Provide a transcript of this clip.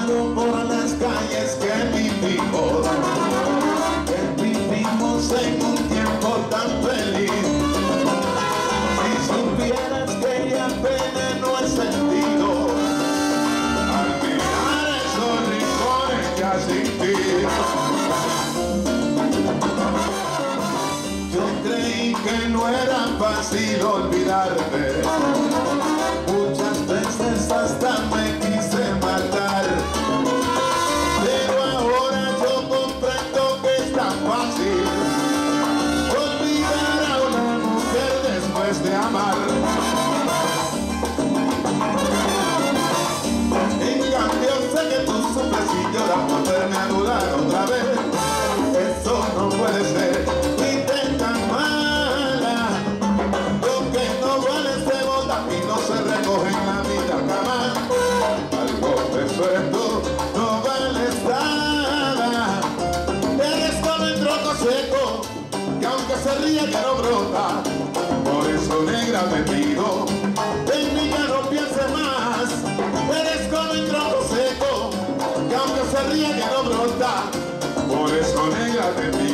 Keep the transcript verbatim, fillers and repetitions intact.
caminado por las calles que vivimos, que vivimos en un tiempo tan feliz. Si supieras que ya pena no he sentido al mirar esos rincones ya sin ti. Yo creí que no era fácil olvidarte, muchas veces hasta me quise matar, pero ahora yo comprendo que es tan fácil olvidar a una mujer después de amar. En cambio sé que tú sufres y lloras por verme anular otra vez. Eso no puede ser. Y no se recoge en la vida jamás. Algo de suelto no vales nada. Eres como el tronco seco que aunque se ría ya no brota. Por eso, negra, te pido, en mí ya no pienses más. Eres como el tronco seco que aunque se ría ya no brota. Por eso, negra, te pido.